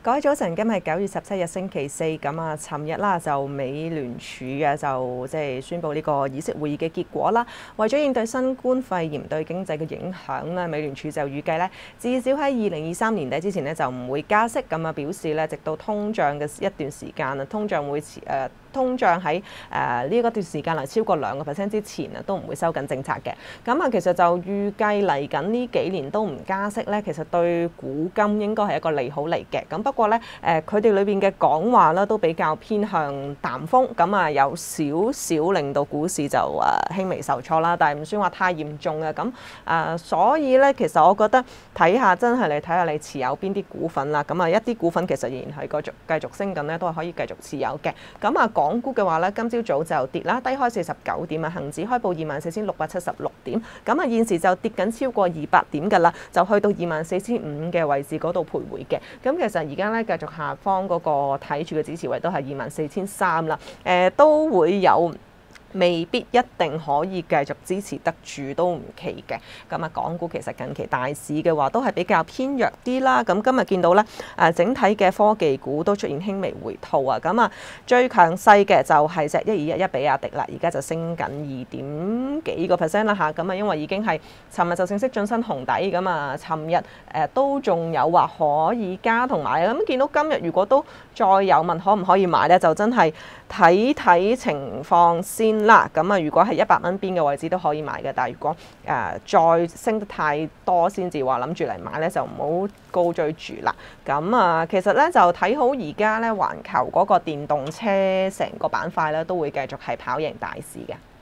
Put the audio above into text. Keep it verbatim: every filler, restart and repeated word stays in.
各位早晨，今日九月十七日星期四，咁啊，尋日啦就美聯儲嘅就即係宣布呢個議息會議嘅結果啦。為咗應對新冠肺炎對經濟嘅影響咧，美聯儲就預計咧至少喺二零二三年底之前咧就唔會加息，咁啊表示咧直到通脹嘅一段時間啊，通脹會誒。呃通脹喺誒呢一段時間嚟超過兩個 percent 之前啊，都唔會收緊政策嘅。咁啊，其實就預計嚟緊呢幾年都唔加息咧，其實對股金應該係一個利好嚟嘅。咁不過咧，誒佢哋裏邊嘅講話咧都比較偏向淡風，咁啊有少少令到股市就誒輕微受挫啦，但係唔算話太嚴重嘅。咁誒，所以咧其實我覺得睇下真係你睇下你持有邊啲股份啦。咁啊一啲股份其實仍然係繼續繼續升緊咧，都係可以繼續持有嘅。咁啊港股嘅話咧，今朝早就跌啦，低開四十九點啊，恆指開報二萬四千六百七十六點，咁啊現時就跌緊超過二百點㗎啦，就去到二萬四千五嘅位置嗰度徘徊嘅。咁其實而家咧繼續下方嗰個睇住嘅支持位都係二萬四千三啦，誒都會有。未必一定可以繼續支持得住都唔奇嘅。咁啊，港股其實近期大市嘅話都係比較偏弱啲啦。咁今日見到咧，誒整體嘅科技股都出現輕微回吐啊。咁啊，最強勢嘅就係隻一二一一比亞迪啦，而家就升緊二點幾個 percent 啦嚇。咁啊，因為已經係尋日就正式進身紅底咁啊，尋日誒都仲有話可以加同買。咁見到今日如果都再有問可唔可以買咧，就真係睇睇情況先啦。咁啊，如果係一百蚊邊嘅位置都可以買嘅，但係如果誒、呃、再升得太多先至話諗住嚟買咧，就唔好高追住啦。咁啊，其實咧就睇好而家咧環球嗰個電動車成個板塊咧，都會繼續係跑贏大市嘅。